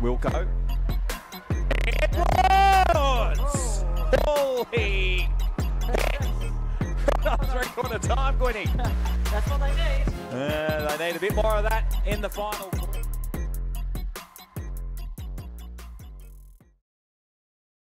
Wilco. Edwards! Holy! Three-quarter time, Gwynny. That's what they need. They need a bit more of that in the final.